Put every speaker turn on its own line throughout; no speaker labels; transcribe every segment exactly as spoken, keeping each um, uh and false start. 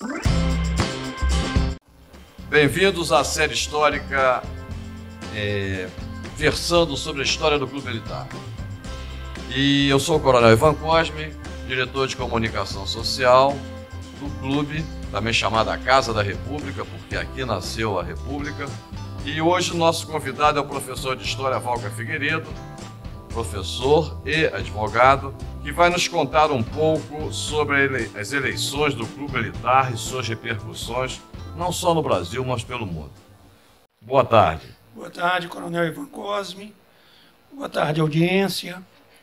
Bem-vindos à série histórica é, versando sobre a história do Clube Militar. E eu sou o Coronel Ivan Cosme, diretor de comunicação social do clube, também chamada a Casa da República, porque aqui nasceu a República. E hoje o nosso convidado é o professor de História Valca Figueiredo, professor e advogado, que vai nos contar um pouco sobre as eleições do Clube Militar e suas repercussões, não só no Brasil, mas pelo mundo. Boa tarde.
Boa tarde, Coronel Ivan Cosme. Boa tarde, audiência.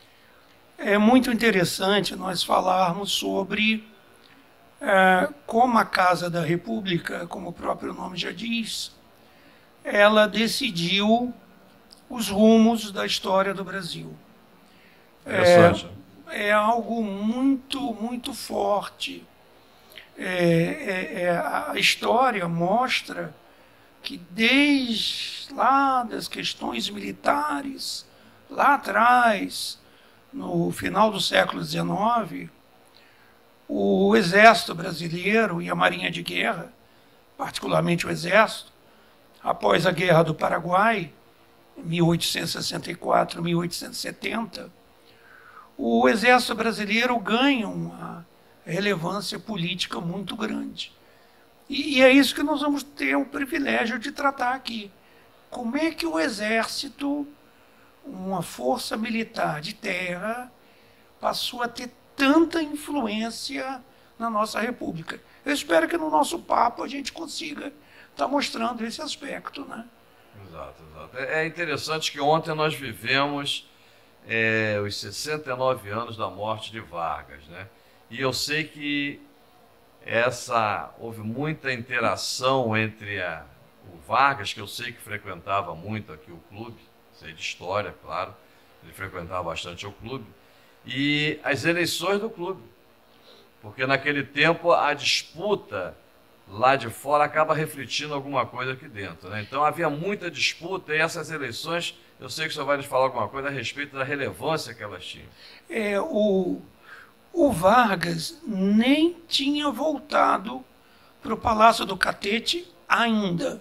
É muito interessante nós falarmos sobre é, como a Casa da República, como o próprio nome já diz, ela decidiu os rumos da história do Brasil.
Interessante.
É, é algo muito, muito forte. É, é, é, a história mostra que desde lá das questões militares, lá atrás, no final do século dezenove, o Exército Brasileiro e a Marinha de Guerra, particularmente o Exército, após a Guerra do Paraguai, mil oitocentos e sessenta e quatro, mil oitocentos e setenta, o Exército Brasileiro ganha uma relevância política muito grande. E, e é isso que nós vamos ter o privilégio de tratar aqui. Como é que o Exército, uma força militar de terra, passou a ter tanta influência na nossa República? Eu espero que no nosso papo a gente consiga estar mostrando esse aspecto, né?
Exato, exato. É interessante que ontem nós vivemos é, os sessenta e nove anos da morte de Vargas, né? E eu sei que essa, houve muita interação entre a, o Vargas, que eu sei que frequentava muito aqui o clube, sei de história, claro, ele frequentava bastante o clube, e as eleições do clube. Porque naquele tempo a disputa lá de fora acaba refletindo alguma coisa aqui dentro, né? Então havia muita disputa e essas eleições, eu sei que o senhor vai nos falar alguma coisa a respeito da relevância que elas tinham.
É, o... O Vargas nem tinha voltado para o Palácio do Catete ainda.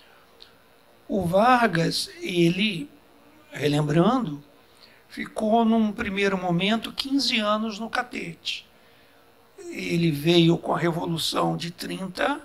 O Vargas, ele, relembrando, ficou num primeiro momento quinze anos no Catete. Ele veio com a Revolução de trinta,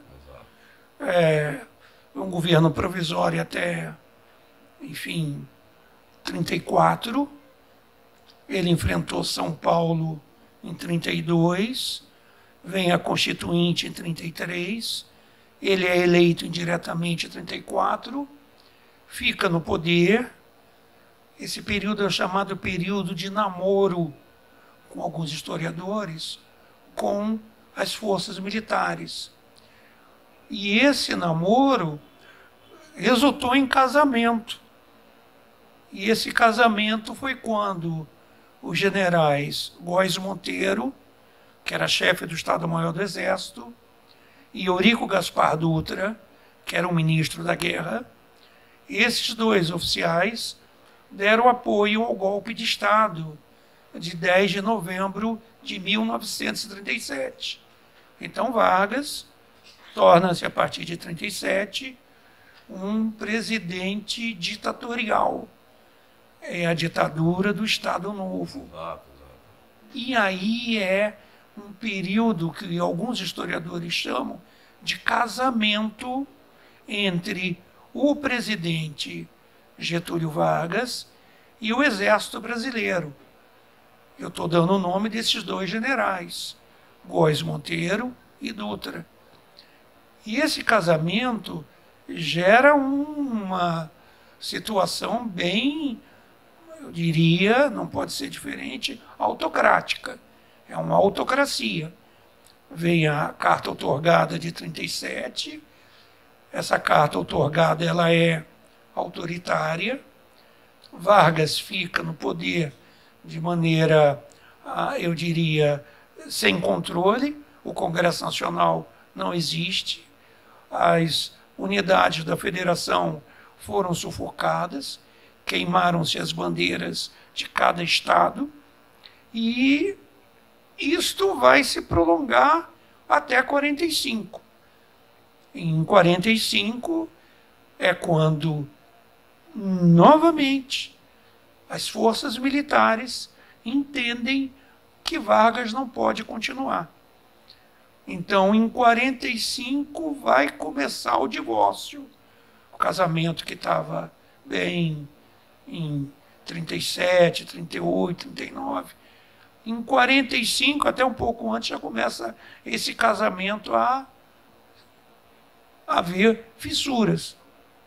é, um governo provisório até, enfim, trinta e quatro. Ele enfrentou São Paulo em trinta e dois, vem a Constituinte em trinta e três, ele é eleito indiretamente em trinta e quatro, fica no poder. Esse período é chamado período de namoro, com alguns historiadores, com as forças militares. E esse namoro resultou em casamento. E esse casamento foi quando os generais Góes Monteiro, que era chefe do Estado-Maior do Exército, e Eurico Gaspar Dutra, que era o ministro da Guerra, esses dois oficiais deram apoio ao golpe de Estado de dez de novembro de mil novecentos e trinta e sete. Então Vargas torna-se, a partir de trinta e sete, um presidente ditatorial. É a ditadura do Estado Novo.
Exato, exato.
E aí é um período que alguns historiadores chamam de casamento entre o presidente Getúlio Vargas e o Exército Brasileiro. Eu estou dando o nome desses dois generais, Góes Monteiro e Dutra. E esse casamento gera uma situação bem, eu diria, não pode ser diferente, autocrática. É uma autocracia. Vem a carta outorgada de trinta e sete, essa carta outorgada ela é autoritária, Vargas fica no poder de maneira, eu diria, sem controle, o Congresso Nacional não existe, as unidades da Federação foram sufocadas, queimaram-se as bandeiras de cada estado, e isto vai se prolongar até quarenta e cinco. Em quarenta e cinco é quando, novamente, as forças militares entendem que Vargas não pode continuar. Então, em quarenta e cinco, vai começar o divórcio. O casamento que estava bem em trinta e sete, trinta e oito, trinta e nove. Em quarenta e cinco, até um pouco antes, já começa esse casamento a haver fissuras.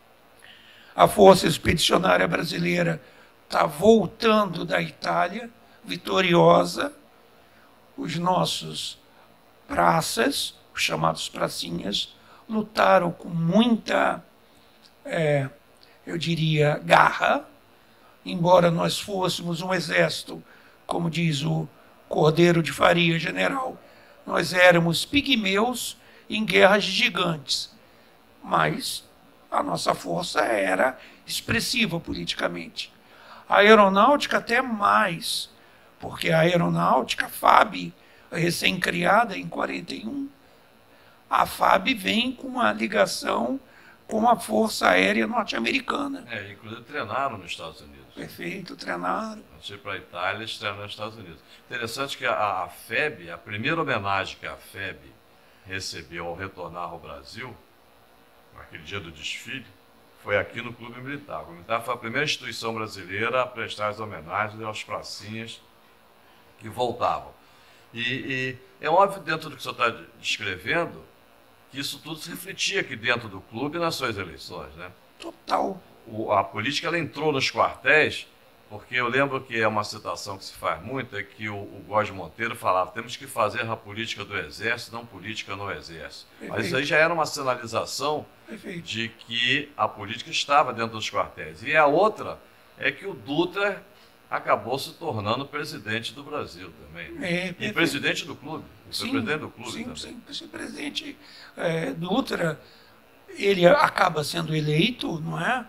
A Força Expedicionária Brasileira está voltando da Itália, vitoriosa. Os nossos praças, os chamados pracinhas, lutaram com muita, é, eu diria, garra, embora nós fôssemos um exército, como diz o Cordeiro de Faria, general, nós éramos pigmeus em guerras gigantes, mas a nossa força era expressiva politicamente. A aeronáutica até mais, porque a aeronáutica, a F A B, recém-criada em quarenta e um, a F A B vem com uma ligação com a Força Aérea Norte-Americana.
É, inclusive treinaram nos Estados Unidos.
Perfeito, treinaram.
Antes de ir para a Itália, eles treinaram nos Estados Unidos. Interessante que a, a F E B, a primeira homenagem que a F E B recebeu ao retornar ao Brasil, naquele dia do desfile, foi aqui no Clube Militar. O Clube Militar foi a primeira instituição brasileira a prestar as homenagens aos pracinhas que voltavam. E, e é óbvio, dentro do que o senhor está descrevendo, que isso tudo se refletia aqui dentro do clube nas suas eleições, né?
Total.
O, a política ela entrou nos quartéis, porque eu lembro que é uma citação que se faz muito, é que o, o Góes Monteiro falava, temos que fazer a política do Exército, não política no Exército. Perfeito. Mas isso aí já era uma sinalização Perfeito. De que a política estava dentro dos quartéis. E a outra é que o Dutra acabou se tornando presidente do Brasil também. Né? É, e presidente do clube. Sim, foi presidente do clube
sim,
também.
Sim, sim. Presidente é, Dutra, ele acaba sendo eleito, não é?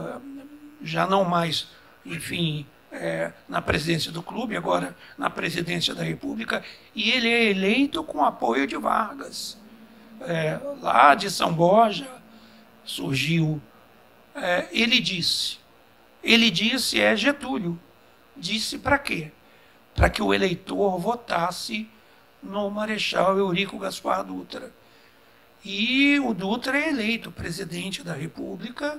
Já não mais, enfim, é, na presidência do clube, agora na presidência da República, e ele é eleito com apoio de Vargas. É, lá de São Borja surgiu, é, ele disse, ele disse, é Getúlio, disse para quê? Para que o eleitor votasse no Marechal Eurico Gaspar Dutra. E o Dutra é eleito presidente da República,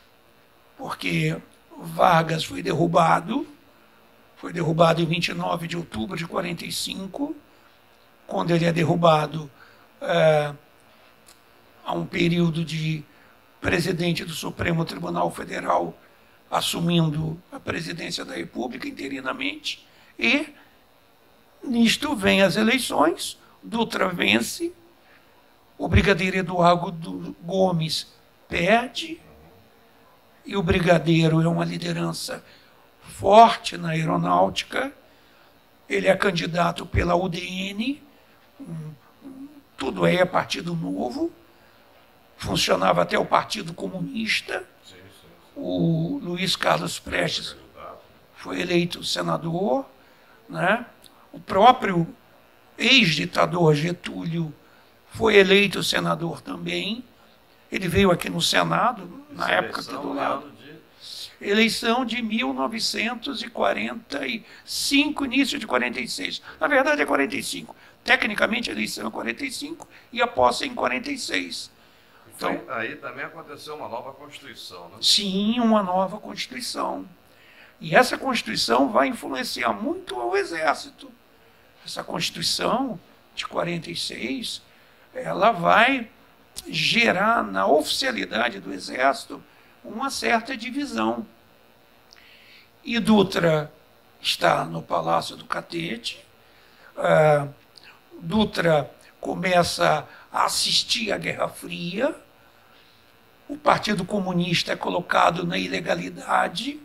porque Vargas foi derrubado, foi derrubado em vinte e nove de outubro de quarenta e cinco, quando ele é derrubado, é, há um período de presidente do Supremo Tribunal Federal assumindo a presidência da República interinamente, e nisto vem as eleições, Dutra vence, o brigadeiro Eduardo Gomes perde, e o brigadeiro é uma liderança forte na aeronáutica, ele é candidato pela U D N, um, tudo é Partido Novo, funcionava até o Partido Comunista, sim, sim, sim. O Luiz Carlos Prestes foi eleito senador, né? O próprio ex-ditador Getúlio foi eleito senador também, ele veio aqui no Senado, na Essa época aqui do lado. De... Eleição de mil novecentos e quarenta e cinco, início de quarenta e seis. Na verdade é quarenta e cinco. Tecnicamente a eleição é quarenta e cinco e a posse é em quarenta e seis.
Então, aí também aconteceu uma nova Constituição, né?
Sim, uma nova Constituição. E essa Constituição vai influenciar muito ao Exército. Essa Constituição de quarenta e seis, ela vai gerar na oficialidade do Exército uma certa divisão. E Dutra está no Palácio do Catete, uh, Dutra começa a assistir à Guerra Fria, o Partido Comunista é colocado na ilegalidade,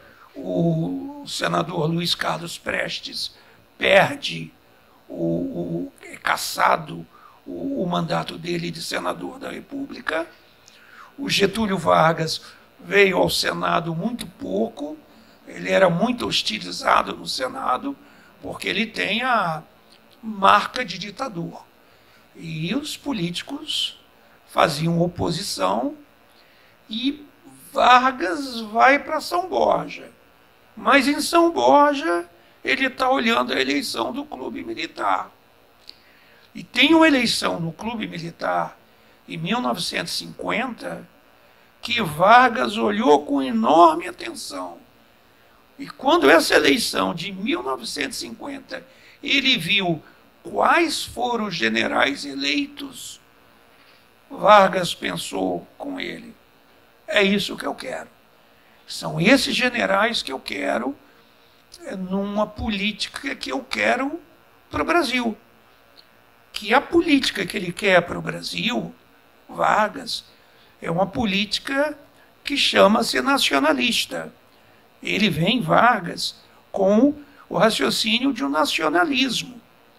o senador Luiz Carlos Prestes perde, o, o, é cassado o, o mandato dele de senador da República, o Getúlio Vargas veio ao Senado muito pouco, ele era muito hostilizado no Senado, porque ele tem a marca de ditador. E os políticos faziam oposição e Vargas vai para São Borja. Mas em São Borja ele está olhando a eleição do Clube Militar. E tem uma eleição no Clube Militar em mil novecentos e cinquenta que Vargas olhou com enorme atenção. E quando essa eleição de mil novecentos e cinquenta ele viu quais foram os generais eleitos, Vargas pensou com ele: é isso que eu quero. São esses generais que eu quero numa política que eu quero para o Brasil. Que a política que ele quer para o Brasil, Vargas, é uma política que chama-se nacionalista. Ele vem, Vargas, com o raciocínio de um nacionalismo.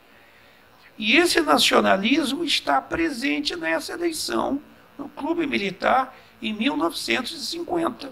E esse nacionalismo está presente nessa eleição no Clube Militar em mil novecentos e cinquenta.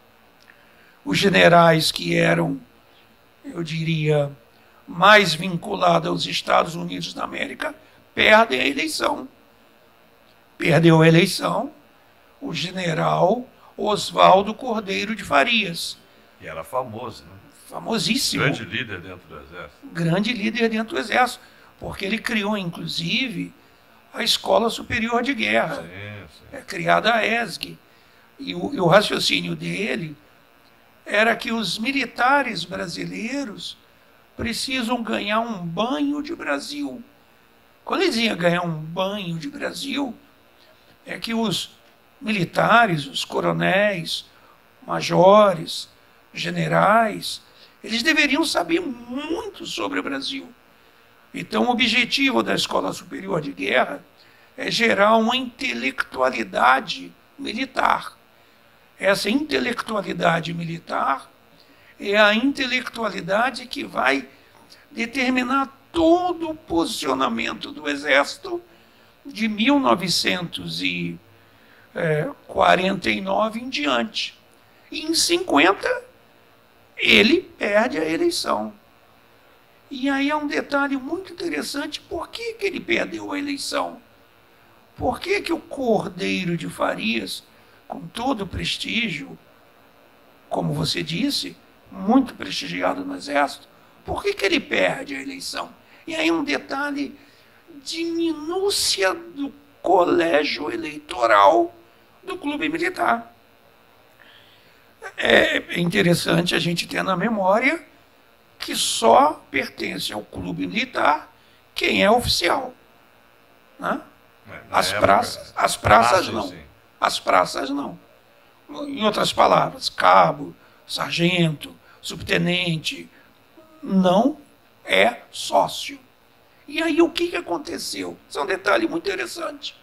Os generais que eram, eu diria, mais vinculados aos Estados Unidos da América perdem a eleição. Perdeu a eleição o general Oswaldo Cordeiro de Farias.
Que era famoso, né?
Famosíssimo.
Grande líder dentro do Exército.
Grande líder dentro do Exército, porque ele criou, inclusive, a Escola Superior de Guerra.
Sim, sim.
É criada a E S G. E o, e o raciocínio dele era que os militares brasileiros precisam ganhar um banho de Brasil. Quando eles iam ganhar um banho de Brasil, é que os militares, os coronéis, majores, generais, eles deveriam saber muito sobre o Brasil. Então, o objetivo da Escola Superior de Guerra é gerar uma intelectualidade militar. Essa intelectualidade militar é a intelectualidade que vai determinar todo o posicionamento do Exército de mil novecentos e quarenta e nove em diante. E em cinquenta, ele perde a eleição. E aí é um detalhe muito interessante: por que, que ele perdeu a eleição? Por que, que o Cordeiro de Farias, com todo o prestígio, como você disse, muito prestigiado no Exército, por que, que ele perde a eleição? E aí um detalhe de minúcia do colégio eleitoral do Clube Militar. É interessante a gente ter na memória que só pertence ao Clube Militar quem é oficial. Né?
É,
As
época,
praças, as praças
ah,
não.
sim.
As praças não. Em outras palavras, cabo, sargento, subtenente, não é sócio. E aí o que, que aconteceu? Isso é um detalhe muito interessante.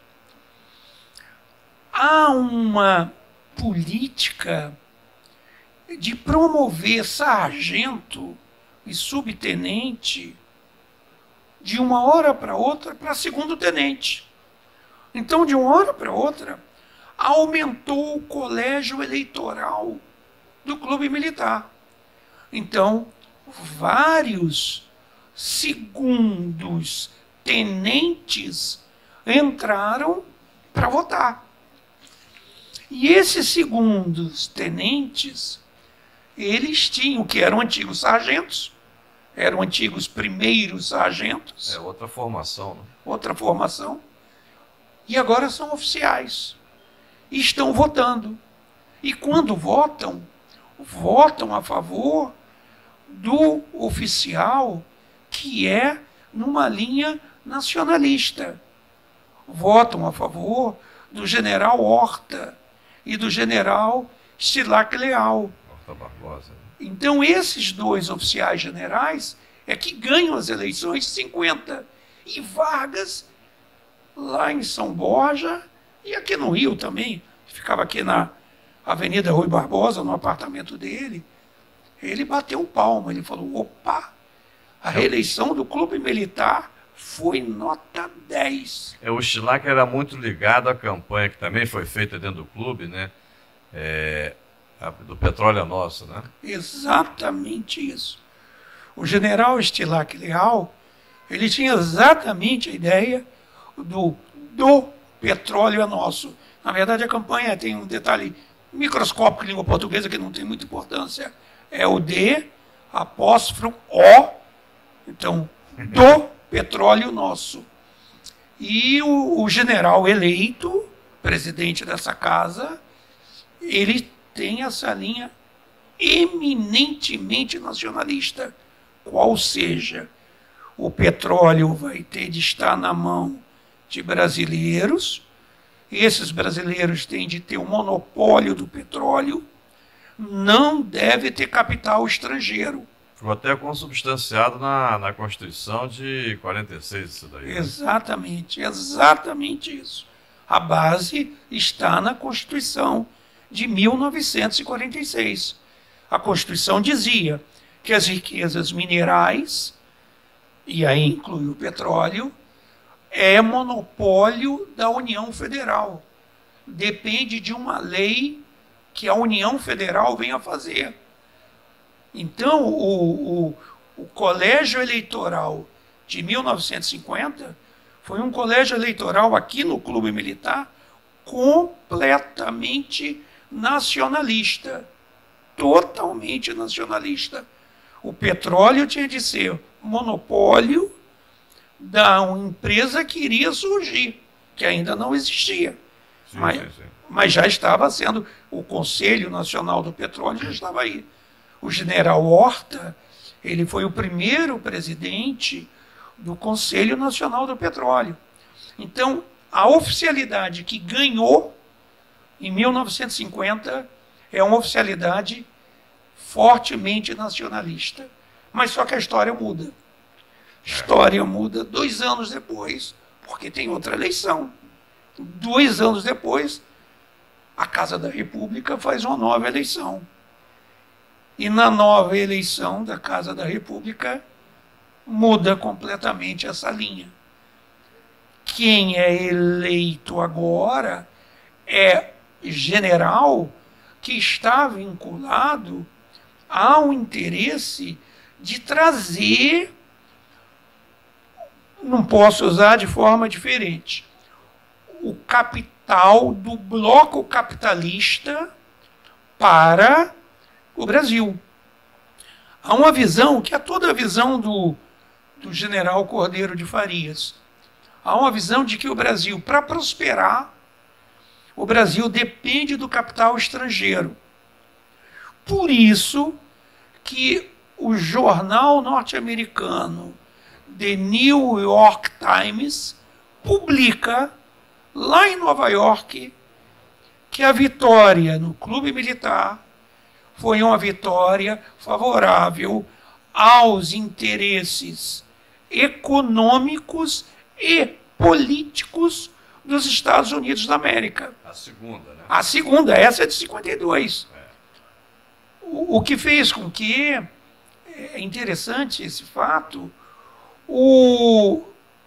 Há uma política de promover sargento e subtenente de uma hora para outra para segundo tenente. Então, de uma hora para outra, aumentou o colégio eleitoral do Clube Militar. Então, vários segundos tenentes entraram para votar. E esses segundos tenentes, eles tinham, que eram antigos sargentos, eram antigos primeiros sargentos.
É outra formação, né?
Outra formação. E agora são oficiais. E estão votando. E quando votam, votam a favor do oficial que é numa linha nacionalista. Votam a favor do general Horta e do general Estilac Leal.
Horta Barbosa.
Então, esses dois oficiais generais é que ganham as eleições de cinquenta. E Vargas, lá em São Borja, e aqui no Rio também, ficava aqui na Avenida Rui Barbosa, no apartamento dele, ele bateu palma, ele falou: opa, a reeleição do Clube Militar foi nota dez.
É, o Estilac era muito ligado à campanha que também foi feita dentro do clube, né? É, a, do Petróleo é Nosso, né?
Exatamente isso. O general Estilac Leal, ele tinha exatamente a ideia do, do petróleo é nosso. Na verdade, a campanha tem um detalhe microscópico em língua portuguesa que não tem muita importância. É o D, apóstrofo O, então, do petróleo nosso. E o, o general eleito, presidente dessa casa, ele tem essa linha eminentemente nacionalista, qual seja, o petróleo vai ter de estar na mão de brasileiros, esses brasileiros têm de ter o monopólio do petróleo, não deve ter capital estrangeiro.
Ficou até consubstanciado na, na Constituição de quarenta e seis, isso daí. Né?
Exatamente, exatamente isso. A base está na Constituição de mil novecentos e quarenta e seis. A Constituição dizia que as riquezas minerais, e aí inclui o petróleo, é monopólio da União Federal. Depende de uma lei que a União Federal venha fazer. Então, o, o, o colégio eleitoral de mil novecentos e cinquenta foi um colégio eleitoral aqui no Clube Militar completamente nacionalista. Totalmente nacionalista. O petróleo tinha de ser monopólio da uma empresa que iria surgir, que ainda não existia.
Sim,
mas,
sim, sim.
mas já estava sendo, o Conselho Nacional do Petróleo já estava aí. O general Horta, ele foi o primeiro presidente do Conselho Nacional do Petróleo. Então, a oficialidade que ganhou em mil novecentos e cinquenta é uma oficialidade fortemente nacionalista. Mas só que a história muda. A história muda dois anos depois, porque tem outra eleição. Dois anos depois, a Casa da República faz uma nova eleição. E na nova eleição da Casa da República, muda completamente essa linha. Quem é eleito agora é general que está vinculado ao interesse de trazer, não posso usar de forma diferente, o capital do bloco capitalista para o Brasil. Há uma visão, que é toda a visão do, do general Cordeiro de Farias. Há uma visão de que o Brasil, para prosperar, o Brasil depende do capital estrangeiro. Por isso que o jornal norte-americano The New York Times publica, lá em Nova York, que a vitória no Clube Militar foi uma vitória favorável aos interesses econômicos e políticos dos Estados Unidos da América.
A segunda, né?
A segunda, essa é de cinquenta e dois.
É.
O, o que fez com que, é interessante esse fato, o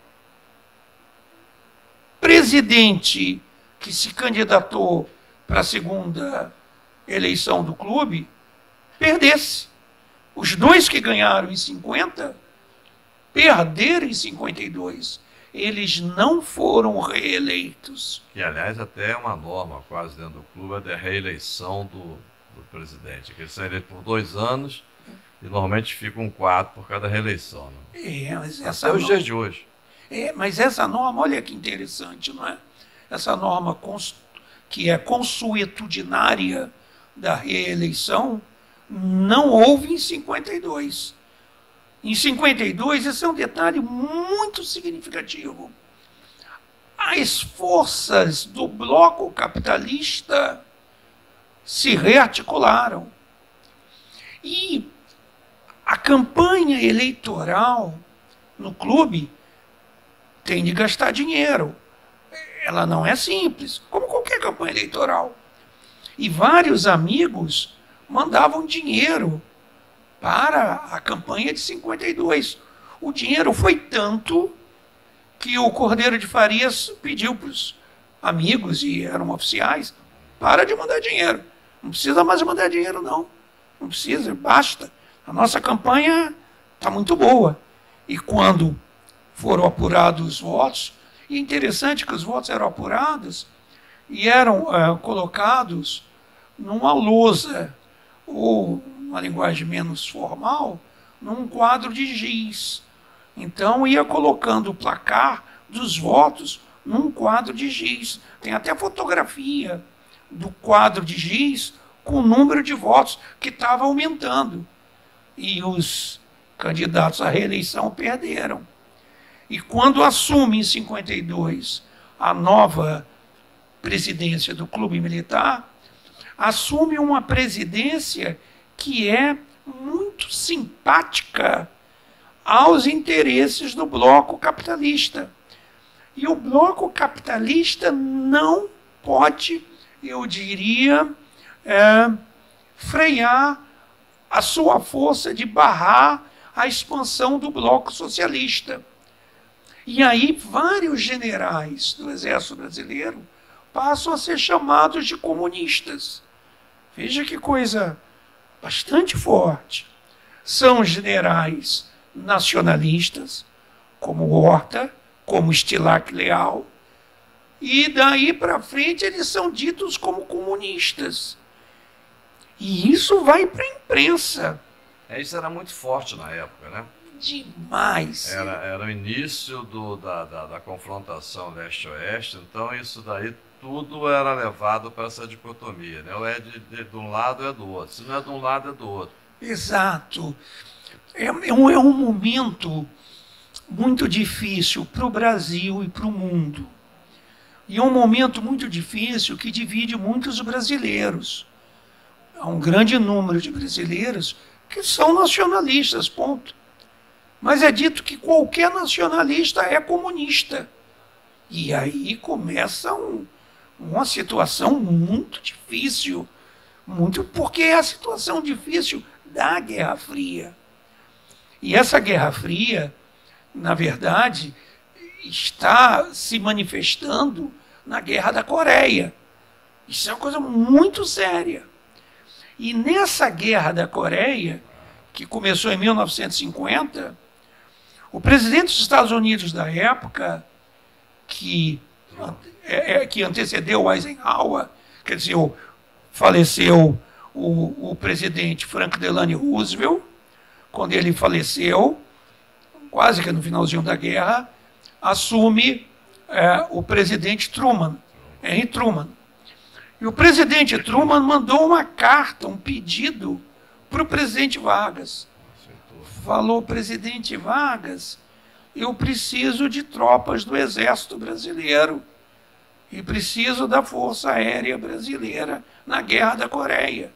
presidente que se candidatou para a segunda eleição do clube perdesse. Os dois que ganharam em cinquenta perderam em cinquenta e dois. Eles não foram reeleitos.
Que, aliás, até é uma norma quase dentro do clube, é da reeleição do, do presidente. Que eles são eleitos por dois anos e normalmente ficam quatro por cada reeleição. Né?
É, mas essa
até os
norma,
dias de hoje.
É, mas essa norma, olha que interessante, não é? Essa norma cons, que é consuetudinária da reeleição, não houve em cinquenta e dois. Em cinquenta e dois, esse é um detalhe muito significativo. As forças do bloco capitalista se rearticularam. E a campanha eleitoral no clube tem de gastar dinheiro. Ela não é simples, como qualquer campanha eleitoral. E vários amigos mandavam dinheiro para a campanha de cinquenta e dois. O dinheiro foi tanto que o Cordeiro de Farias pediu para os amigos, e eram oficiais, para de mandar dinheiro. Não precisa mais mandar dinheiro, não. Não precisa, basta. A nossa campanha está muito boa. E quando foram apurados os votos, E é interessante que os votos eram apurados e eram é, colocados numa lousa, ou, uma linguagem menos formal, num quadro de giz. Então, ia colocando o placar dos votos num quadro de giz. Tem até fotografia do quadro de giz com o número de votos que estava aumentando. E os candidatos à reeleição perderam. E quando assume em cinquenta e dois a nova presidência do Clube Militar, assume uma presidência que é muito simpática aos interesses do bloco capitalista. E o bloco capitalista não pode, eu diria, é, frear a sua força de barrar a expansão do bloco socialista. E aí vários generais do Exército Brasileiro passam a ser chamados de comunistas. Veja que coisa bastante forte. São generais nacionalistas, como Horta, como Estilac Leal, e daí para frente eles são ditos como comunistas. E isso vai para a imprensa.
É, isso era muito forte na época, né?
Demais.
Era, era o início do, da, da, da confrontação leste-oeste, então isso daí tudo era levado para essa dicotomia, né? Ou é de, de, de um lado ou é do outro. Se não é de um lado, é do outro.
Exato. É, é, um, é um momento muito difícil para o Brasil e para o mundo. E é um momento muito difícil que divide muitos brasileiros. Há um grande número de brasileiros que são nacionalistas, ponto. Mas é dito que qualquer nacionalista é comunista. E aí começa um, uma situação muito difícil, muito, porque é a situação difícil da Guerra Fria. E essa Guerra Fria, na verdade, está se manifestando na Guerra da Coreia. Isso é uma coisa muito séria. E nessa Guerra da Coreia, que começou em mil novecentos e cinquenta, o presidente dos Estados Unidos da época, que, é, que antecedeu Eisenhower, quer dizer, faleceu o, o presidente Franklin Delano Roosevelt, quando ele faleceu, quase que no finalzinho da guerra, assume é, o presidente Truman, Henry Truman. E o presidente Truman mandou uma carta, um pedido para o presidente Vargas. Falou, presidente Vargas, eu preciso de tropas do Exército Brasileiro e preciso da Força Aérea Brasileira na Guerra da Coreia.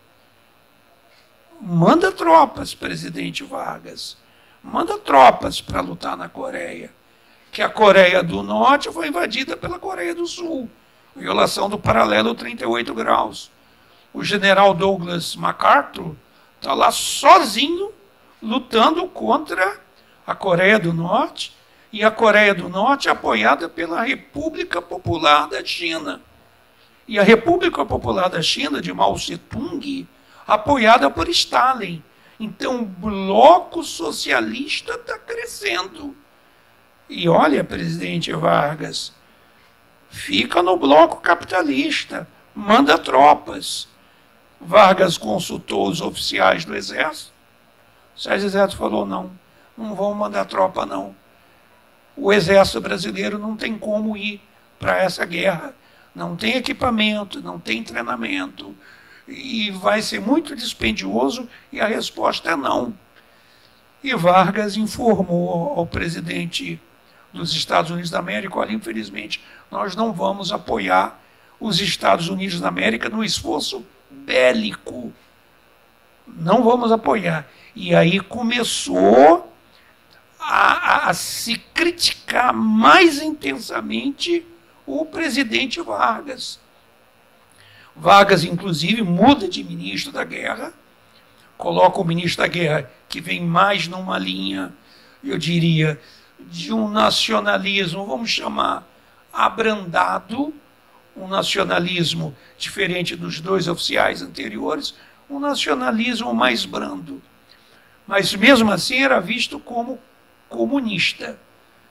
Manda tropas, presidente Vargas. Manda tropas para lutar na Coreia. Que a Coreia do Norte foi invadida pela Coreia do Sul. Violação do paralelo trinta e oito graus. O general Douglas MacArthur está lá sozinho, lutando contra a Coreia do Norte, e a Coreia do Norte apoiada pela República Popular da China. E a República Popular da China, de Mao Tse-tung, apoiada por Stalin. Então o bloco socialista está crescendo. E olha, presidente Vargas, fica no bloco capitalista, manda tropas. Vargas consultou os oficiais do Exército. O Exército falou, não, não vão mandar tropa, não. O Exército brasileiro não tem como ir para essa guerra. Não tem equipamento, não tem treinamento. E vai ser muito dispendioso, e a resposta é não. E Vargas informou ao presidente dos Estados Unidos da América, olha, infelizmente, nós não vamos apoiar os Estados Unidos da América no esforço bélico. Não vamos apoiar. E aí começou a, a, a se criticar mais intensamente o presidente Vargas. Vargas, inclusive, muda de ministro da guerra, coloca o ministro da guerra que vem mais numa linha, eu diria, de um nacionalismo, vamos chamar, abrandado, um nacionalismo diferente dos dois oficiais anteriores, um nacionalismo mais brando. Mas mesmo assim era visto como comunista.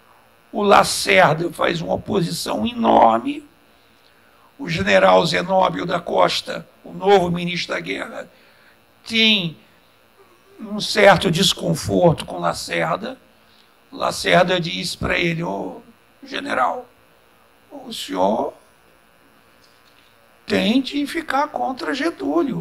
o Lacerda faz uma oposição enorme, o general Zenóbio da Costa, o novo ministro da Guerra, tem um certo desconforto com Lacerda. Lacerda diz para ele: ô general, o senhor tem de ficar contra Getúlio.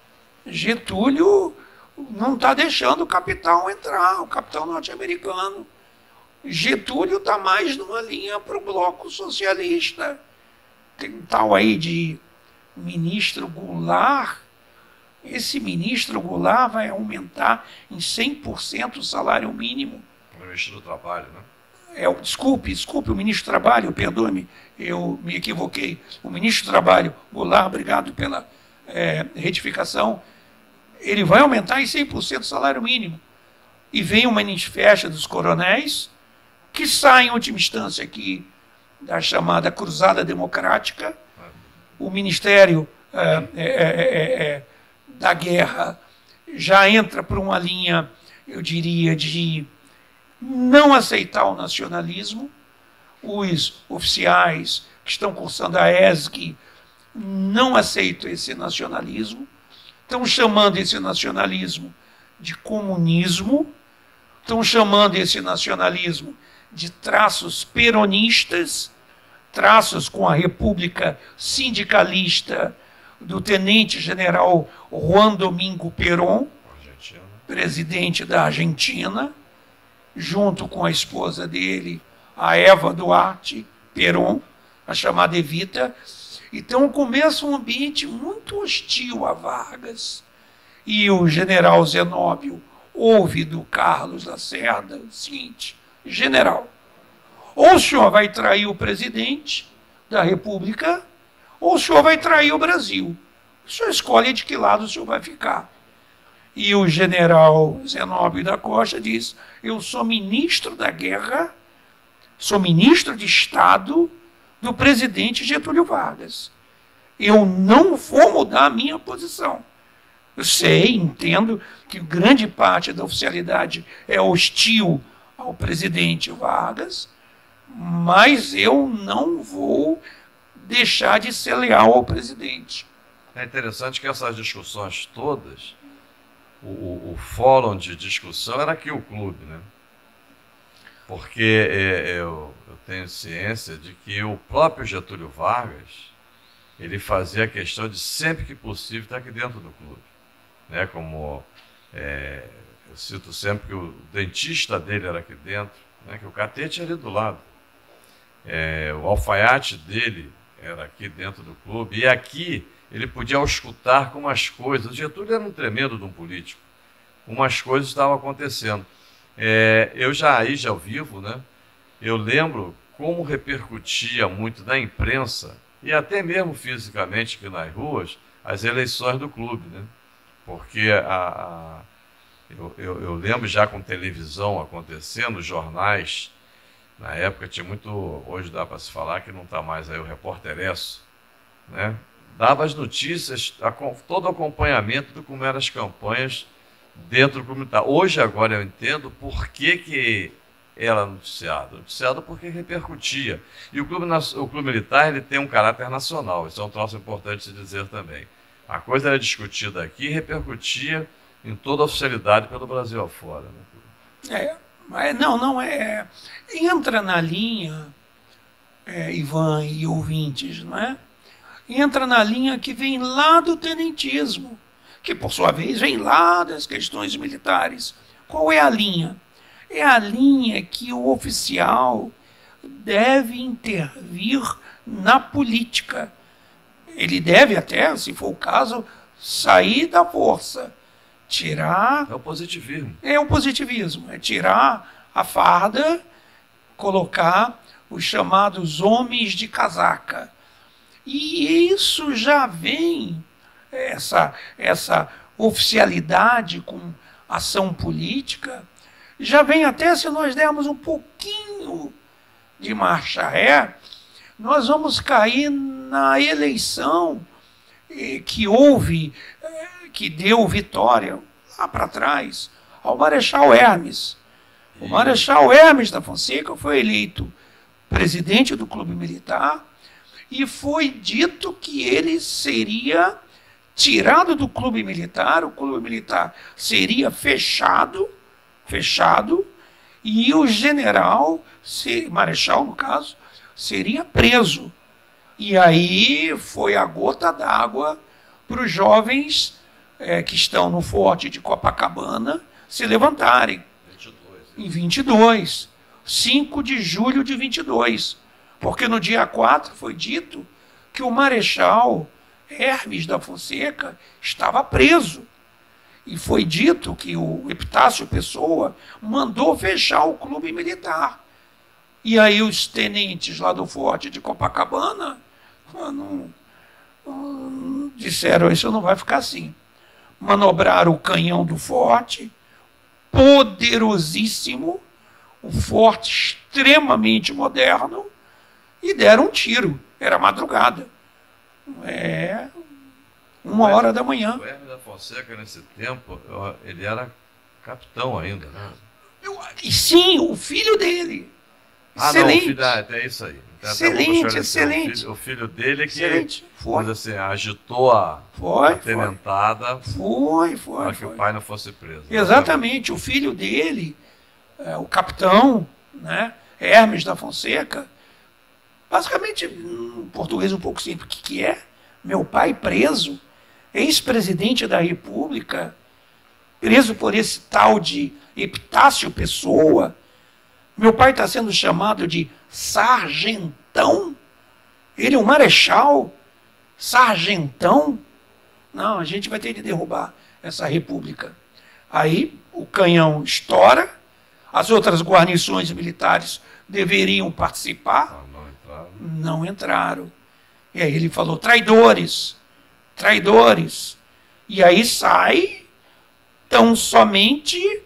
Getúlio não está deixando o capital entrar, o capital norte-americano. Getúlio está mais numa linha para o bloco socialista. Tem um tal aí de ministro Goulart. Esse ministro Goulart vai aumentar em cem por cento o salário mínimo.
O ministro do Trabalho, né?
É, desculpe, desculpe, o ministro do Trabalho, perdoe-me, eu me equivoquei. O ministro do Trabalho, Goulart, obrigado pela é, retificação, ele vai aumentar em cem por cento o salário mínimo. E vem uma manifesta dos coronéis, que sai, em última instância, aqui da chamada Cruzada Democrática. O Ministério é, é, é, é, da Guerra já entra por uma linha, eu diria, de não aceitar o nacionalismo. Os oficiais que estão cursando a E S C não aceitam esse nacionalismo, estão chamando esse nacionalismo de comunismo, estão chamando esse nacionalismo de traços peronistas, traços com a República Sindicalista do tenente-general Juan Domingo Perón,
Argentina.
presidente da Argentina, junto com a esposa dele, a Eva Duarte Perón, a chamada Evita. Então começa um ambiente muito hostil a Vargas. E o general Zenóbio ouve do Carlos Lacerda o seguinte: general, ou o senhor vai trair o presidente da República, ou o senhor vai trair o Brasil. O senhor escolhe de que lado o senhor vai ficar. E o general Zenóbio da Costa diz: eu sou ministro da Guerra, sou ministro de Estado do presidente Getúlio Vargas. Eu não vou mudar a minha posição. Eu sei, entendo que grande parte da oficialidade é hostil ao presidente Vargas, mas eu não vou deixar de ser leal ao presidente.
É interessante que essas discussões todas, o, o, o fórum de discussão era aqui o clube, né? Porque é, eu, eu tenho ciência de que o próprio Getúlio Vargas, ele fazia a questão de, sempre que possível, estar aqui dentro do clube. Né? Como é, eu cito sempre que o dentista dele era aqui dentro, né? Que o catete era ali do lado. É, o alfaiate dele era aqui dentro do clube. E aqui ele podia auscultar como as coisas... O Getúlio era um tremendo de um político. Como as coisas estavam acontecendo. É, eu já aí, já ao vivo, né? Eu lembro como repercutia muito na imprensa e até mesmo fisicamente aqui nas ruas, as eleições do clube, né? Porque a, a, eu, eu, eu lembro já com televisão acontecendo, jornais, na época tinha muito, hoje dá para se falar que não está mais aí o repórteresso, né? Dava as notícias, a, todo o acompanhamento de como eram as campanhas dentro do clube militar. Hoje, agora, eu entendo por que, que era noticiado. Noticiado porque repercutia. E o clube, o clube militar, ele tem um caráter nacional. Isso é um troço importante de dizer também. A coisa era discutida aqui e repercutia em toda a oficialidade pelo Brasil afora. Né?
É, mas não, não é... Entra na linha, é, Ivan e ouvintes, não é? Entra na linha que vem lá do tenentismo, que, por sua vez, vem lá das questões militares. Qual é a linha? É a linha que o oficial deve intervir na política. Ele deve até, se for o caso, sair da força, tirar...
É o positivismo.
É o positivismo, é tirar a farda, colocar os chamados homens de casaca. E isso já vem, essa, essa oficialidade com ação política, já vem até, se nós dermos um pouquinho de marcha ré, nós vamos cair na eleição que houve, que deu vitória lá para trás ao Marechal Hermes. O Marechal Hermes da Fonseca foi eleito presidente do Clube Militar e foi dito que ele seria tirado do Clube Militar, o Clube Militar seria fechado, fechado, e o general, Marechal no caso, seria preso. E aí foi a gota d'água para os jovens é, que estão no forte de Copacabana se levantarem.
vinte e dois,
em vinte e dois, cinco de julho de vinte e dois, porque no dia quatro foi dito que o Marechal Hermes da Fonseca estava preso. E foi dito que o Epitácio Pessoa mandou fechar o Clube Militar. E aí os tenentes lá do forte de Copacabana não, não, disseram, isso não vai ficar assim. Manobraram o canhão do forte, poderosíssimo, um forte extremamente moderno, e deram um tiro. Era madrugada. É uma hora da manhã.
O Hermes da Fonseca, nesse tempo, ele era capitão ainda, né?
Eu, e sim, o filho dele.
Ah,
excelente.
não, o filho, é isso aí. Então,
excelente, excelente.
O filho, o filho dele que,
excelente. Foi.
Assim, agitou a,
foi,
a tenentada
foi, foi,
para que
foi.
o pai não fosse preso.
Exatamente. O filho dele, é, o capitão, né, Hermes da Fonseca, basicamente, em português um pouco simples, o que, que é? Meu pai preso, ex-presidente da República, preso por esse tal de Epitácio Pessoa. Meu pai está sendo chamado de sargentão. Ele é um marechal, sargentão. Não, a gente vai ter de derrubar essa república. Aí o canhão estoura, as outras guarnições militares deveriam participar,
Não, não entraram.
não entraram. E aí ele falou, traidores, traidores. E aí sai tão somente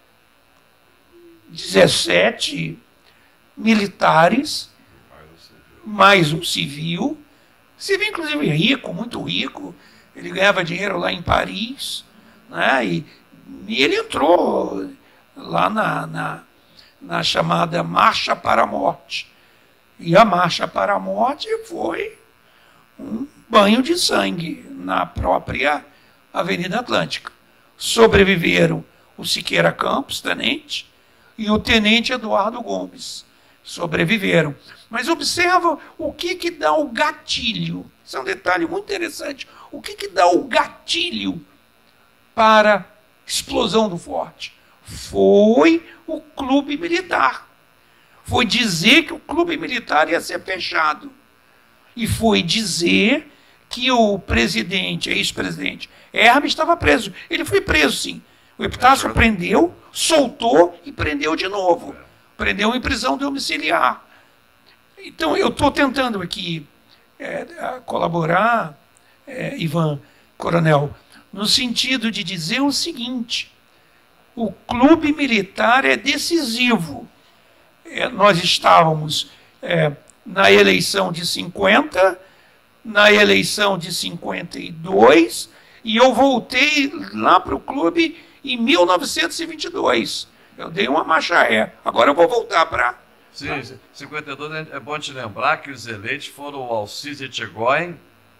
dezessete militares, mais um civil, civil inclusive rico, muito rico, ele ganhava dinheiro lá em Paris, né? e, e ele entrou lá na, na, na chamada Marcha para a Morte. E a Marcha para a Morte foi um banho de sangue na própria Avenida Atlântica. Sobreviveram o Siqueira Campos, tenente, e o tenente Eduardo Gomes. Sobreviveram. Mas observa o que, que dá o gatilho. Isso é um detalhe muito interessante. O que, que dá o gatilho para a explosão do forte? Foi o Clube Militar. Foi dizer que o Clube Militar ia ser fechado. E foi dizer que o presidente, ex-presidente, Hermes estava preso. Ele foi preso, sim. O Epitácio prendeu, soltou e prendeu de novo. Prendeu em prisão domiciliar. Então, eu estou tentando aqui é, colaborar, é, Ivan, coronel, no sentido de dizer o seguinte: o Clube Militar é decisivo. É, nós estávamos é, na eleição de cinquenta, na eleição de cinquenta e dois, e eu voltei lá para o clube em mil novecentos e vinte e dois. Eu dei uma marcha ré. Agora eu vou voltar para...
Sim, cinquenta e dois é bom te lembrar que os eleitos foram o Alcides Etchegóin,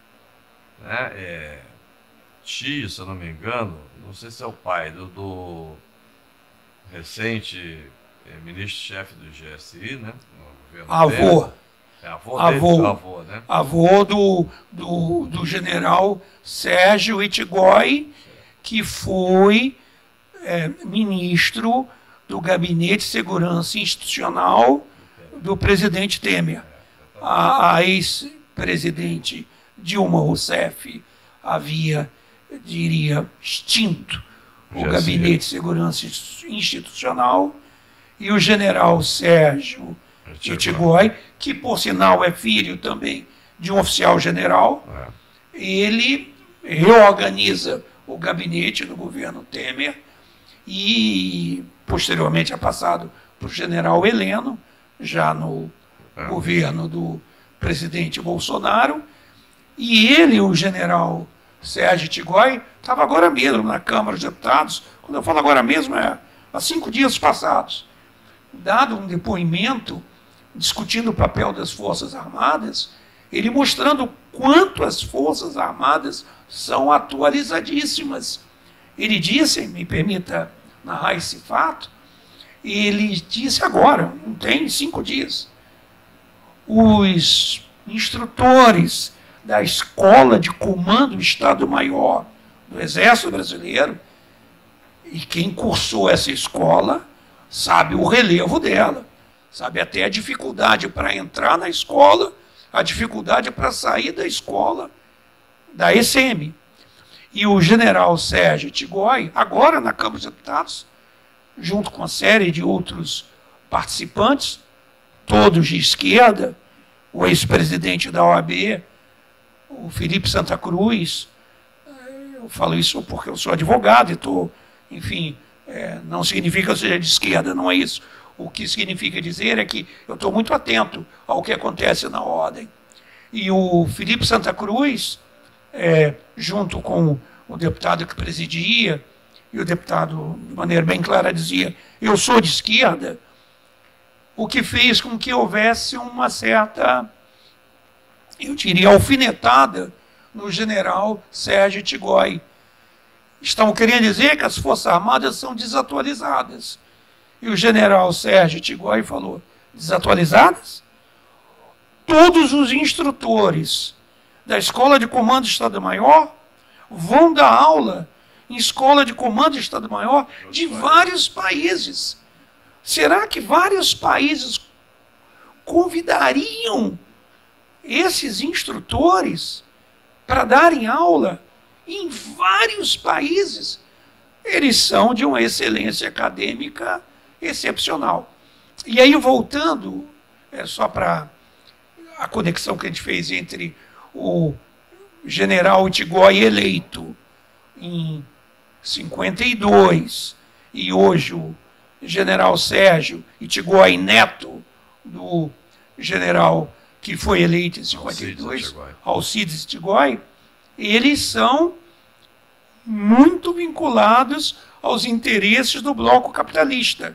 né, é, tio, se eu não me engano, não sei se é o pai do, do recente é, ministro-chefe do G S I, né?
Avô.
É, avô,
avô,
dele, avô, né?
avô do, do, do general Sérgio Etchegóin, que foi é, ministro do Gabinete de Segurança Institucional do presidente Temer. A, a ex-presidente Dilma Rousseff havia, diria, extinto o Gabinete de Segurança Institucional, e o general Sérgio Etchegóin, que por sinal é filho também de um oficial general, ele reorganiza o gabinete do governo Temer e posteriormente é passado para o general Heleno, já no é. governo do presidente Bolsonaro, e ele, o general Sérgio Etchegóin, estava agora mesmo na Câmara dos Deputados. Quando eu falo agora mesmo, é há cinco dias passados. dado um depoimento discutindo o papel das Forças Armadas, ele mostrando quanto as Forças Armadas são atualizadíssimas. Ele disse, me permita narrar esse fato, ele disse agora, não tem cinco dias, os instrutores da Escola de Comando do Estado-Maior do Exército Brasileiro, e quem cursou essa escola sabe o relevo dela, sabe até a dificuldade para entrar na escola, a dificuldade para sair da escola da E C M. E o general Sérgio Tigói, agora na Câmara dos Deputados, junto com uma série de outros participantes, todos de esquerda, o ex-presidente da O A B, o Felipe Santa Cruz, eu falo isso porque eu sou advogado e estou, enfim, é, não significa que eu seja de esquerda, não é isso. O que significa dizer é que eu estou muito atento ao que acontece na ordem. E o Felipe Santa Cruz, é, junto com o deputado que presidia, e o deputado, de maneira bem clara, dizia, eu sou de esquerda, o que fez com que houvesse uma certa, eu diria, alfinetada no general Sérgio Tigói. Estão querendo dizer que as Forças Armadas são desatualizadas. E o general Sérgio Tigói falou, desatualizadas? Todos os instrutores da Escola de Comando do Estado-Maior vão dar aula em Escola de Comando do Estado-Maior de vários países. Será que vários países convidariam esses instrutores para darem aula em vários países? Eles são de uma excelência acadêmica excepcional. E aí, voltando, é só para a conexão que a gente fez entre o general Tigói eleito em cinquenta e dois e hoje o general Sérgio Tigói neto do general que foi eleito em cinquenta e dois, Alcides Tigói, eles são muito vinculados aos interesses do bloco capitalista.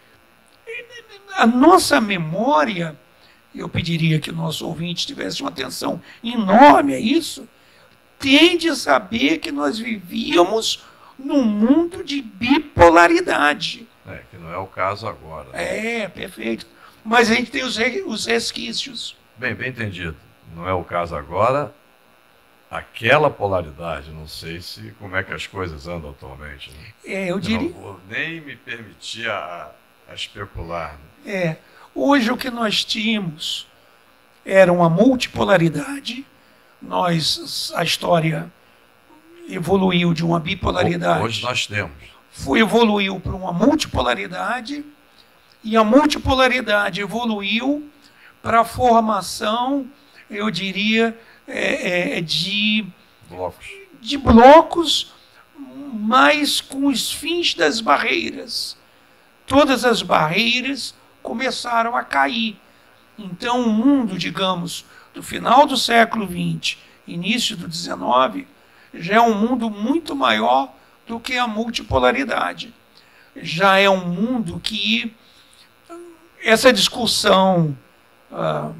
A nossa memória, eu pediria que o nosso ouvinte tivesse uma atenção enorme a isso, tende a saber que nós vivíamos num mundo de bipolaridade.
É, que não é o caso agora.
Né? É, perfeito. Mas a gente tem os, os resquícios.
Bem, bem entendido. Não é o caso agora. Aquela polaridade, não sei se como é que as coisas andam atualmente. Né?
É, eu diria...
Eu não vou nem me permitir a, a especular. Né?
É, hoje o que nós tínhamos era uma multipolaridade. Nós, a história evoluiu de uma bipolaridade.
Hoje nós temos.
Foi, evoluiu para uma multipolaridade, e a multipolaridade evoluiu para a formação, eu diria, é, é, de,
blocos.
de blocos, mas com os fins das barreiras. Todas as barreiras começaram a cair. Então, o mundo, digamos, do final do século vinte, início do dezenove, já é um mundo muito maior do que a multipolaridade. Já é um mundo que essa discussão uh,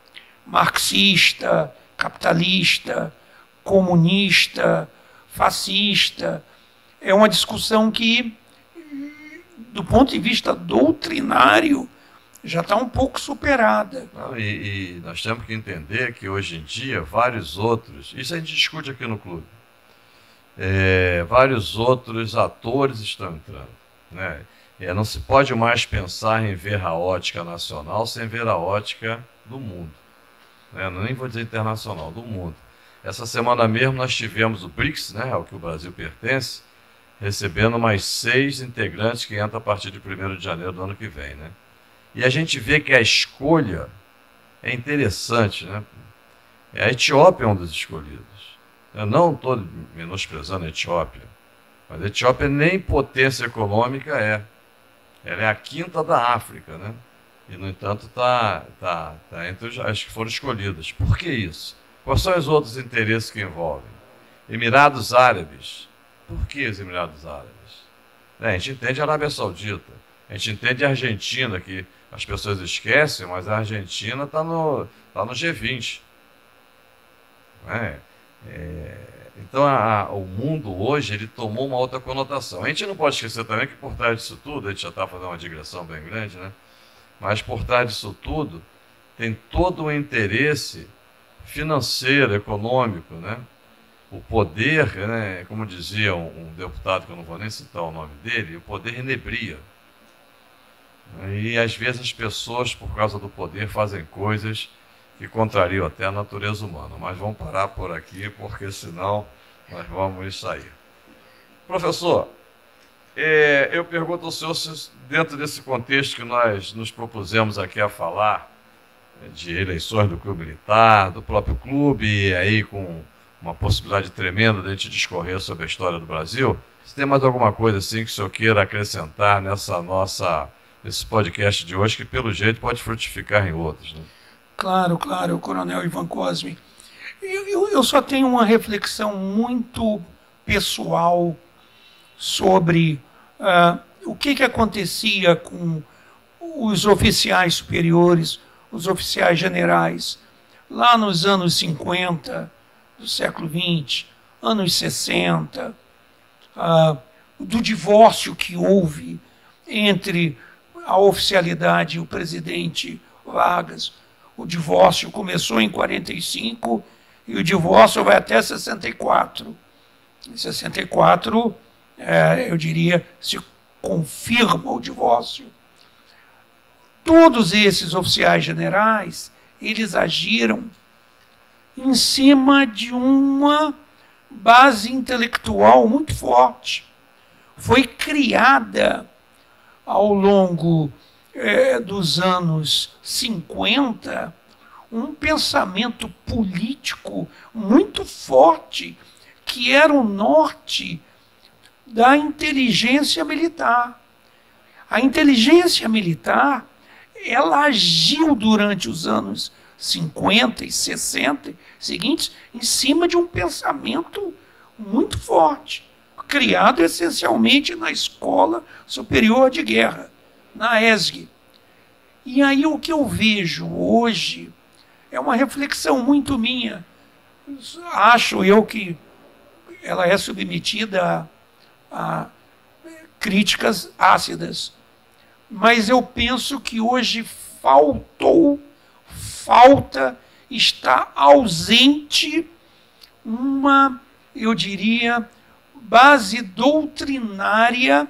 marxista, capitalista, comunista, fascista, é uma discussão que, do ponto de vista doutrinário, já está um pouco superada.
Não, e, e nós temos que entender que hoje em dia vários outros, isso a gente discute aqui no clube, é, vários outros atores estão entrando. Né? É, não se pode mais pensar em ver a ótica nacional sem ver a ótica do mundo. Né? Nem vou dizer internacional, do mundo. Essa semana mesmo nós tivemos o BRICS, né, ao que o Brasil pertence, recebendo mais seis integrantes que entram a partir de primeiro de janeiro do ano que vem. Né? E a gente vê que a escolha é interessante. Né? A Etiópia é um dos escolhidos. Eu não estou menosprezando a Etiópia, mas a Etiópia nem potência econômica é. Ela é a quinta da África, né? E, no entanto, está tá, tá entre as que foram escolhidas. Por que isso? Quais são os outros interesses que envolvem? Emirados Árabes. Por que os Emirados Árabes? É, a gente entende a Arábia Saudita. A gente entende a Argentina, que as pessoas esquecem, mas a Argentina está no, tá no G vinte. Né? É, então, a, a, o mundo hoje ele tomou uma outra conotação. A gente não pode esquecer também que por trás disso tudo, a gente já está fazendo uma digressão bem grande, né? Mas por trás disso tudo tem todo o interesse financeiro, econômico, né? O poder, né? Como dizia um, um deputado, que eu não vou nem citar o nome dele, o poder inebria. E às vezes as pessoas, por causa do poder, fazem coisas que contrariam até a natureza humana. Mas vamos parar por aqui, porque senão nós vamos sair. Professor, é, eu pergunto ao senhor, se, dentro desse contexto que nós nos propusemos aqui a falar, de eleições do Clube Militar, do próprio clube, e aí com uma possibilidade tremenda de a gente discorrer sobre a história do Brasil, se tem mais alguma coisa assim que o senhor queira acrescentar nessa nossa, nesse podcast de hoje, que pelo jeito pode frutificar em outros, né?
Claro, claro, Coronel Ivan Cosme. Eu, eu, eu só tenho uma reflexão muito pessoal sobre uh, o que, que acontecia com os oficiais superiores, os oficiais generais, lá nos anos cinquenta do século vinte, anos sessenta, uh, do divórcio que houve entre a oficialidade e o presidente Vargas. O divórcio começou em quarenta e cinco e o divórcio vai até sessenta e quatro. Em sessenta e quatro, é, eu diria, se confirma o divórcio. Todos esses oficiais generais, eles agiram em cima de uma base intelectual muito forte. Foi criada ao longo É, dos anos cinquenta, um pensamento político muito forte, que era o norte da inteligência militar. A inteligência militar, ela agiu durante os anos cinquenta e sessenta seguintes em cima de um pensamento muito forte, criado essencialmente na Escola Superior de Guerra, na E S G. E aí o que eu vejo hoje é uma reflexão muito minha. Acho eu que ela é submetida a, a críticas ácidas, mas eu penso que hoje faltou, falta, está ausente uma, eu diria, base doutrinária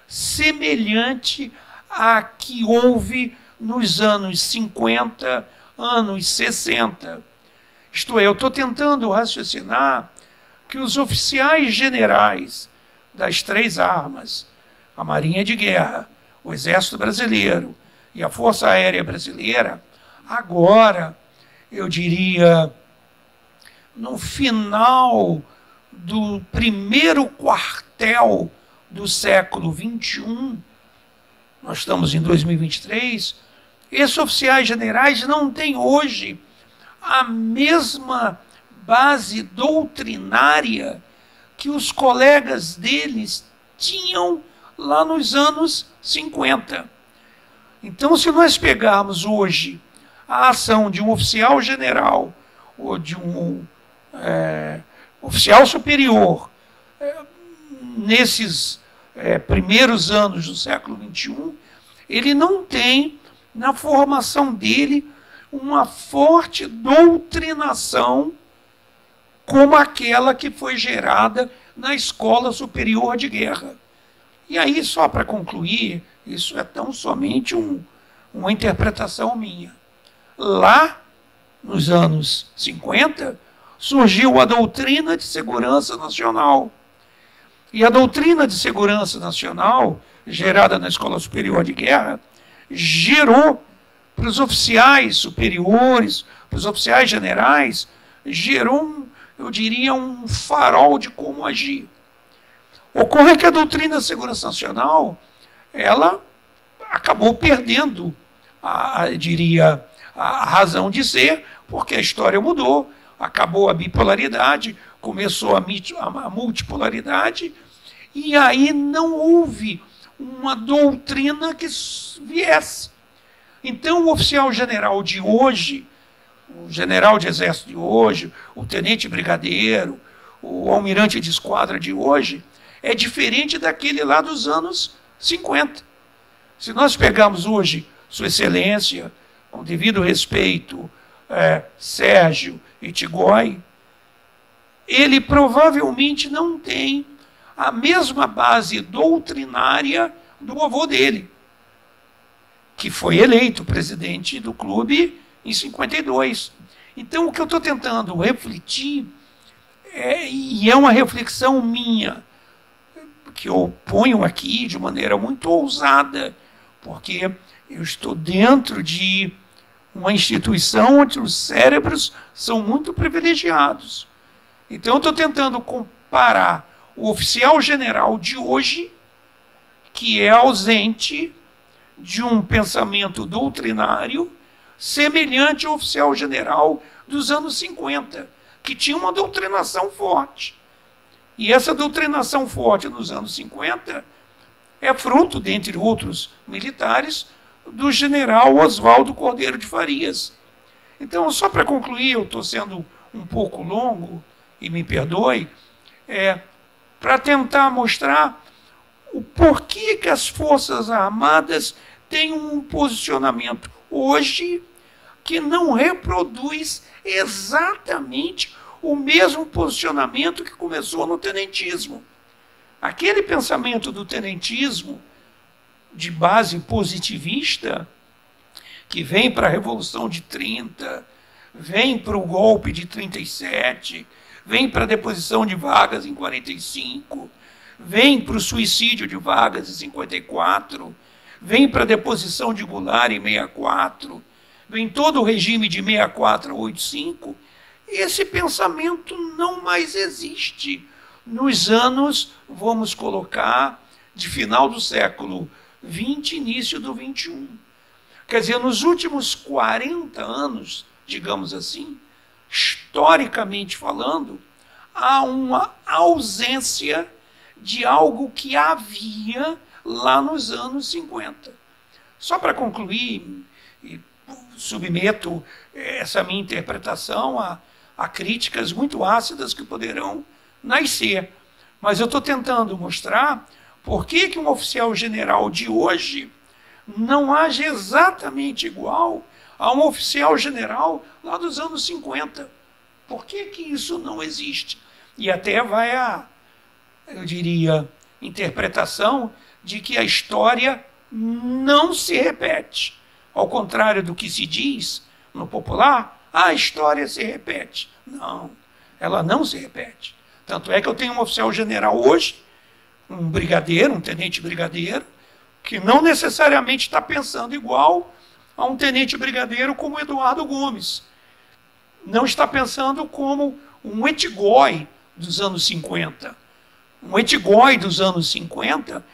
semelhante a que houve nos anos cinquenta, anos sessenta. Isto é, eu estou tentando raciocinar que os oficiais generais das três armas, a Marinha de Guerra, o Exército Brasileiro e a Força Aérea Brasileira, agora, eu diria, no final do primeiro quartel do século vinte e um, nós estamos em dois mil e vinte e três, esses oficiais generais não têm hoje a mesma base doutrinária que os colegas deles tinham lá nos anos cinquenta. Então, se nós pegarmos hoje a ação de um oficial general ou de um é, oficial superior é, nesses É, primeiros anos do século vinte e um, ele não tem na formação dele uma forte doutrinação como aquela que foi gerada na Escola Superior de Guerra. E aí, só para concluir, isso é tão somente um, uma interpretação minha. Lá, nos anos cinquenta, surgiu a doutrina de segurança nacional. E a doutrina de segurança nacional, gerada na Escola Superior de Guerra, gerou para os oficiais superiores, para os oficiais generais, gerou, um, eu diria, um farol de como agir. Ocorre que a doutrina de segurança nacional, ela acabou perdendo, a, a, diria, a razão de ser, porque a história mudou, acabou a bipolaridade, começou a, a multipolaridade, e aí não houve uma doutrina que viesse. Então, o oficial general de hoje, o general de exército de hoje, o tenente brigadeiro, o almirante de esquadra de hoje, é diferente daquele lá dos anos cinquenta. Se nós pegarmos hoje Sua Excelência, com devido respeito, é, Sérgio Itigói, ele provavelmente não tem a mesma base doutrinária do avô dele, que foi eleito presidente do clube em cinquenta e dois. Então, o que eu estou tentando refletir, é, e é uma reflexão minha, que eu ponho aqui de maneira muito ousada, porque eu estou dentro de uma instituição onde os cérebros são muito privilegiados. Então, eu estou tentando comparar o oficial general de hoje, que é ausente de um pensamento doutrinário semelhante ao oficial general dos anos cinquenta, que tinha uma doutrinação forte. E essa doutrinação forte nos anos cinquenta é fruto, dentre outros militares, do general Oswaldo Cordeiro de Farias. Então, só para concluir, eu estou sendo um pouco longo, e me perdoe, é, para tentar mostrar o porquê que as Forças Armadas têm um posicionamento hoje que não reproduz exatamente o mesmo posicionamento que começou no tenentismo. Aquele pensamento do tenentismo, de base positivista, que vem para a Revolução de trinta, vem para o golpe de trinta e sete, vem para a deposição de Vargas em quarenta e cinco, vem para o suicídio de Vargas em cinquenta e quatro, vem para a deposição de Goulart em sessenta e quatro, vem todo o regime de sessenta e quatro a oitenta e cinco, esse pensamento não mais existe nos anos, vamos colocar, de final do século vinte, início do vinte e um. Quer dizer, nos últimos quarenta anos, digamos assim, historicamente falando, há uma ausência de algo que havia lá nos anos cinquenta. Só para concluir, e submeto essa minha interpretação a, a críticas muito ácidas que poderão nascer. Mas eu estou tentando mostrar por que, que um oficial general de hoje não age exatamente igual a um oficial general lá dos anos cinquenta. Por que, que isso não existe? E até vai a, eu diria, interpretação de que a história não se repete. Ao contrário do que se diz no popular, a história se repete. Não, ela não se repete. Tanto é que eu tenho um oficial general hoje, um brigadeiro, um tenente brigadeiro, que não necessariamente está pensando igual a um tenente brigadeiro como Eduardo Gomes. Não está pensando como um Etigói dos anos cinquenta. Um Etigói dos anos cinquenta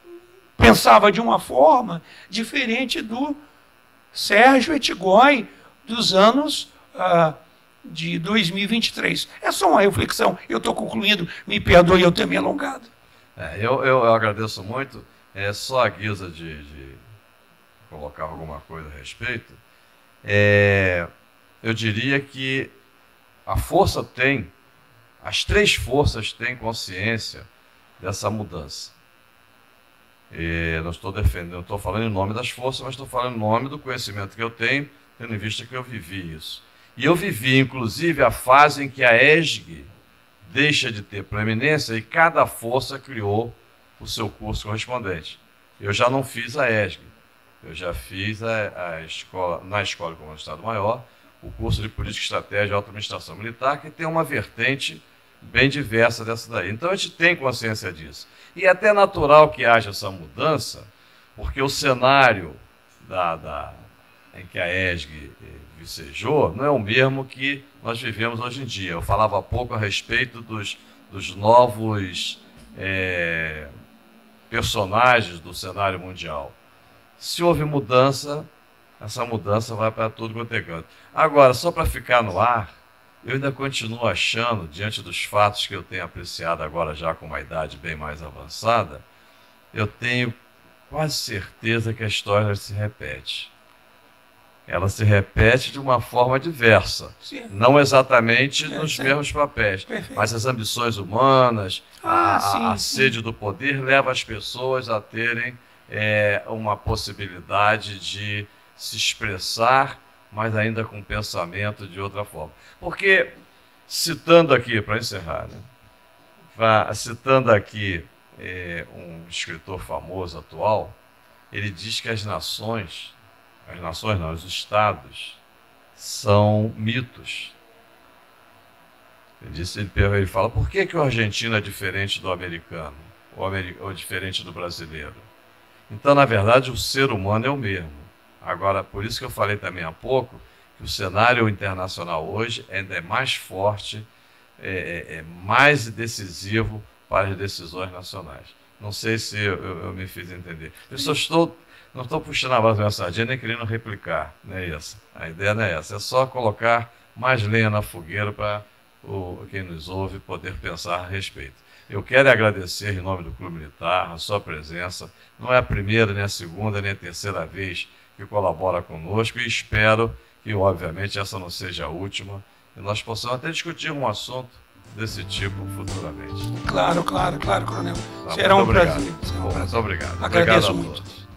pensava de uma forma diferente do Sérgio Etigói dos anos ah, de dois mil e vinte e três. É só uma reflexão. Eu estou concluindo. Me perdoe eu ter me alongado.
É, eu, eu, eu agradeço muito. É só a guisa de, de colocar alguma coisa a respeito. É, eu diria que a força tem, as três forças têm consciência dessa mudança. E não estou defendendo, não estou falando em nome das forças, mas estou falando em nome do conhecimento que eu tenho, tendo em vista que eu vivi isso. E eu vivi, inclusive, a fase em que a E S G deixa de ter preeminência e cada força criou o seu curso correspondente. Eu já não fiz a E S G, eu já fiz a, a escola, na Escola de Comando do Estado-Maior, o curso de Política, Estratégia e Auto-Administração Militar, que tem uma vertente bem diversa dessa daí. Então a gente tem consciência disso. E é até natural que haja essa mudança, porque o cenário da, da, em que a E S G vicejou não é o mesmo que nós vivemos hoje em dia. Eu falava há pouco a respeito dos, dos novos é, personagens do cenário mundial. Se houve mudança, essa mudança vai para tudo quanto é canto. Agora, só para ficar no ar, eu ainda continuo achando, diante dos fatos que eu tenho apreciado agora já com uma idade bem mais avançada, eu tenho quase certeza que a história se repete. Ela se repete de uma forma diversa,
Sim.
não exatamente
É,
nos
sim.
mesmos papéis,
Perfeito.
mas as ambições humanas,
Ah,
a,
sim,
a, a
sim.
sede do poder leva as pessoas a terem é, uma possibilidade de se expressar, mas ainda com pensamento de outra forma. Porque, citando aqui, para encerrar, né, va- citando aqui é, um escritor famoso atual, ele diz que as nações, as nações não, os estados, são mitos. Ele, disse, ele, ele fala, por que, que o argentino é diferente do americano, ou, ameri ou diferente do brasileiro? Então, na verdade, o ser humano é o mesmo. Agora, por isso que eu falei também há pouco, que o cenário internacional hoje ainda é mais forte, é, é, é mais decisivo para as decisões nacionais. Não sei se eu, eu, eu me fiz entender. Eu só estou, não estou puxando a voz da sardinha nem querendo replicar, não é isso. A ideia não é essa, é só colocar mais lenha na fogueira para o, quem nos ouve poder pensar a respeito. Eu quero agradecer em nome do Clube Militar a sua presença. Não é a primeira, nem a segunda, nem a terceira vez que colabora conosco e espero que, obviamente, essa não seja a última e nós possamos até discutir um assunto desse tipo futuramente.
Claro, claro, claro, coronel.
Tá,
Será um
muito obrigado.
prazer. Será um
Bom,
prazer.
muito obrigado.
Agradeço
Obrigado a
muito.
todos.